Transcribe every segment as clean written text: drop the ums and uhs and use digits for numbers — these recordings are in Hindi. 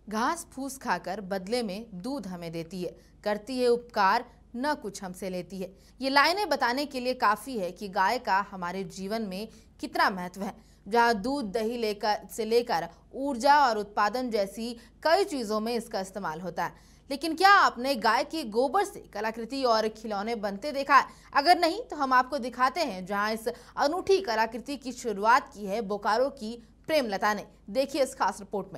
घास फूस खाकर बदले में दूध हमें देती है, करती है उपकार, न कुछ हमसे लेती है। ये लाइनें बताने के लिए काफी है कि गाय का हमारे जीवन में कितना महत्व है। जहां दूध दही लेकर ऊर्जा और उत्पादन जैसी कई चीजों में इसका इस्तेमाल होता है। लेकिन क्या आपने गाय के गोबर से कलाकृति और खिलौने बनते देखा है? अगर नहीं तो हम आपको दिखाते हैं जहां इस अनूठी कलाकृति की शुरुआत की है बोकारो की प्रेमलता ने। देखिए इस खास रिपोर्ट में।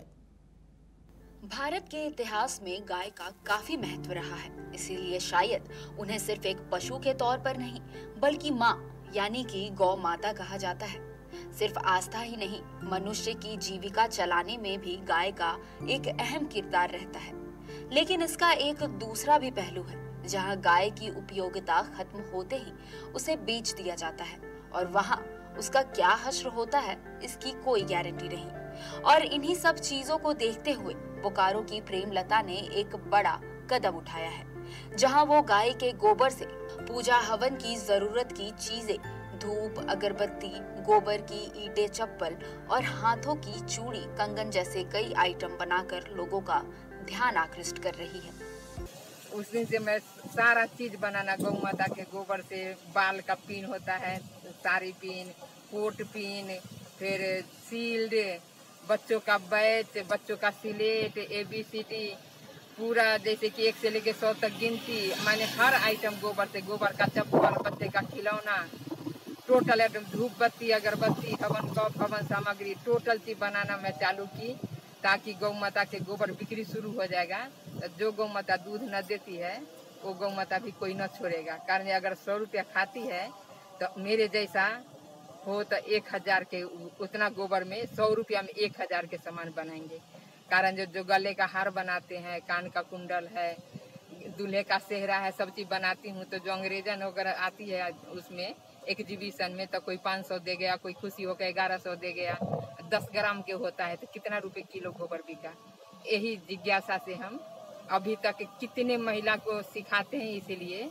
भारत के इतिहास में गाय का काफी महत्व रहा है, इसीलिए शायद उन्हें सिर्फ एक पशु के तौर पर नहीं बल्कि माँ यानी कि गौ माता कहा जाता है। सिर्फ आस्था ही नहीं, मनुष्य की जीविका चलाने में भी गाय का एक अहम किरदार रहता है। लेकिन इसका एक दूसरा भी पहलू है, जहाँ गाय की उपयोगिता खत्म होते ही उसे बेच दिया जाता है और वहाँ उसका क्या हश्र होता है इसकी कोई गारंटी नहीं। और इन्हीं सब चीजों को देखते हुए बोकारो की प्रेमलता ने एक बड़ा कदम उठाया है, जहां वो गाय के गोबर से पूजा हवन की जरूरत की चीजें, धूप, अगरबत्ती, गोबर की ईंटें, चप्पल और हाथों की चूड़ी, कंगन जैसे कई आइटम बनाकर लोगों का ध्यान आकृष्ट कर रही है। उस दिन से मैं सारा चीज बनाना गौ माता के गोबर से, बाल का पिन होता है, साड़ी पिन, कोट पिन, फिर शील्ड, बच्चों का बैच, बच्चों का स्लेट, ABCD, पूरा जैसे कि 1 से लेके 100 तक गिनती, मैंने हर आइटम गोबर से, गोबर का चप्पल, बच्चे का खिलौना, टोटल आइटम, धूप बत्ती, अगरबत्ती, हवन कप, हवन सामग्री, टोटल चीज बनाना मैं चालू की, ताकि गौ माता के गोबर बिक्री शुरू हो जाएगा। जो गौ माता दूध न देती है वो गौ माता भी कोई न छोड़ेगा। कारण अगर 100 रुपया खाती है तो मेरे जैसा हो तो 1000 के, उतना गोबर में 100 रुपया में 1000 के सामान बनाएंगे। कारण जो गले का हार बनाते हैं, कान का कुंडल है, दूल्हे का सेहरा है, सब चीज बनाती हूँ। तो जो अंग्रेजन वगैरह आती है उसमें एग्जीबिशन में तो कोई 500 दे गया, कोई खुशी होकर 1100 दे गया। 10 ग्राम के होता है तो कितना रुपए किलो गोबर बिका। यही जिज्ञासा से हम अभी तक कितने महिला को सिखाते हैं। इसीलिए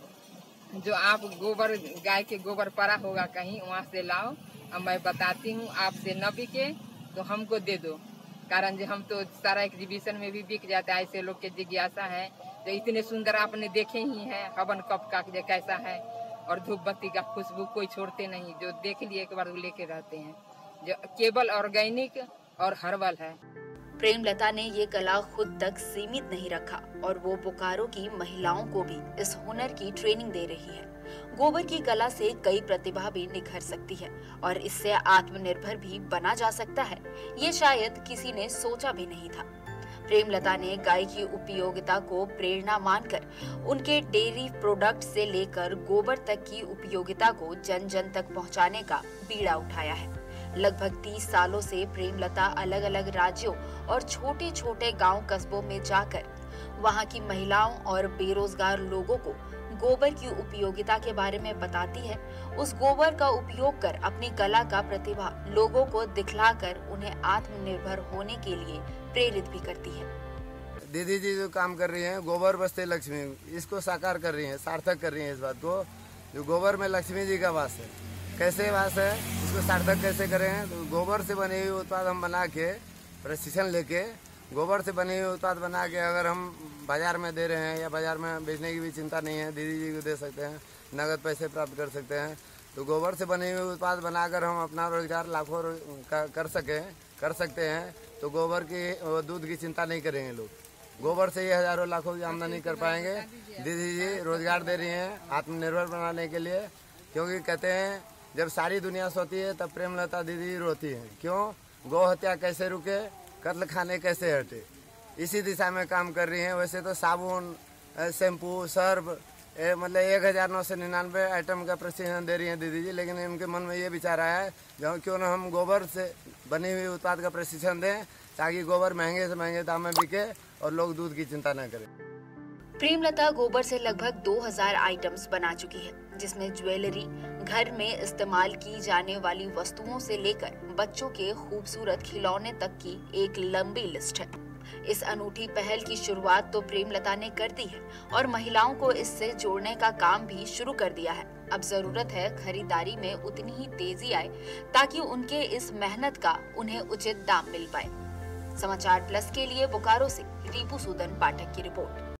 जो आप गोबर, गाय के गोबर पड़ा होगा कहीं, वहाँ से लाओ और मैं बताती हूँ, आपसे न बिके तो हमको दे दो। कारण जो हम तो सारा एग्जीबिशन में भी बिक जाता है। ऐसे लोग के जिज्ञासा है। तो इतने सुंदर आपने देखे ही हैं, हवन कप का कैसा है और धूप बत्ती का खुशबू कोई छोड़ते नहीं। जो देख लिए एक बार वो लेके रहते हैं। जो केवल ऑर्गेनिक और हर्बल है। प्रेमलता ने ये कला खुद तक सीमित नहीं रखा और वो बोकारो की महिलाओं को भी इस हुनर की ट्रेनिंग दे रही है। गोबर की कला से कई प्रतिभा भी निखर सकती है और इससे आत्मनिर्भर भी बना जा सकता है। ये शायद किसी ने सोचा भी नहीं था। प्रेमलता ने गाय की उपयोगिता को प्रेरणा मानकर उनके डेयरी प्रोडक्ट से लेकर गोबर तक की उपयोगिता को जन जन तक पहुंचाने का बीड़ा उठाया है। लगभग 30 सालों से प्रेमलता अलग अलग राज्यों और छोटे छोटे गांव कस्बों में जाकर वहां की महिलाओं और बेरोजगार लोगों को गोबर की उपयोगिता के बारे में बताती है। उस गोबर का उपयोग कर अपनी कला का प्रतिभा लोगों को दिखलाकर उन्हें आत्मनिर्भर होने के लिए प्रेरित भी करती है। दीदी जी जो काम कर रही हैं, गोबर बसते लक्ष्मी, इसको साकार कर रही हैं, सार्थक कर रही हैं इस बात को। जो गोबर में लक्ष्मी जी का वास है, कैसे वास है, इसको सार्थक कैसे करें? तो गोबर से बने हुए उत्पाद हम बना के, प्रशिक्षण लेके गोबर से बने हुए उत्पाद बना के अगर हम बाजार में दे रहे हैं या बाजार में बेचने की भी चिंता नहीं है, दीदी जी को दे सकते हैं, नगद पैसे प्राप्त कर सकते हैं। तो गोबर से बने हुए उत्पाद बनाकर हम अपना रोजगार लाखों कर सकते हैं। तो गोबर की, दूध की चिंता नहीं करेंगे लोग। गोबर से ये हजारों लाखों की आमदनी कर पाएंगे। दीदी जी रोजगार दे रही हैं आत्मनिर्भर बनाने के लिए। क्योंकि कहते हैं जब सारी दुनिया सोती है तब प्रेमलता दीदी रोती है। क्यों? गौ हत्या कैसे रुके, कत्ल खाने कैसे हटे, इसी दिशा में काम कर रही हैं। वैसे तो साबुन, शैम्पू, सर्फ, मतलब 1999 आइटम का प्रशिक्षण दे रही हैं दीदी जी। लेकिन इनके मन में ये विचार आया है जो क्यों ना हम गोबर से बनी हुई उत्पाद का प्रशिक्षण दें, ताकि गोबर महंगे से महंगे दाम में बिके और लोग दूध की चिंता न करें। प्रेमलता गोबर से लगभग 2000 आइटम्स बना चुकी है, जिसमें ज्वेलरी, घर में इस्तेमाल की जाने वाली वस्तुओं से लेकर बच्चों के खूबसूरत खिलौने तक की एक लंबी लिस्ट है। इस अनूठी पहल की शुरुआत तो प्रेमलता ने कर दी है और महिलाओं को इससे जोड़ने का काम भी शुरू कर दिया है। अब जरूरत है खरीदारी में उतनी ही तेजी आए ताकि उनके इस मेहनत का उन्हें उचित दाम मिल पाए। समाचार प्लस के लिए बोकारो से रीपू सूदन पाठक की रिपोर्ट।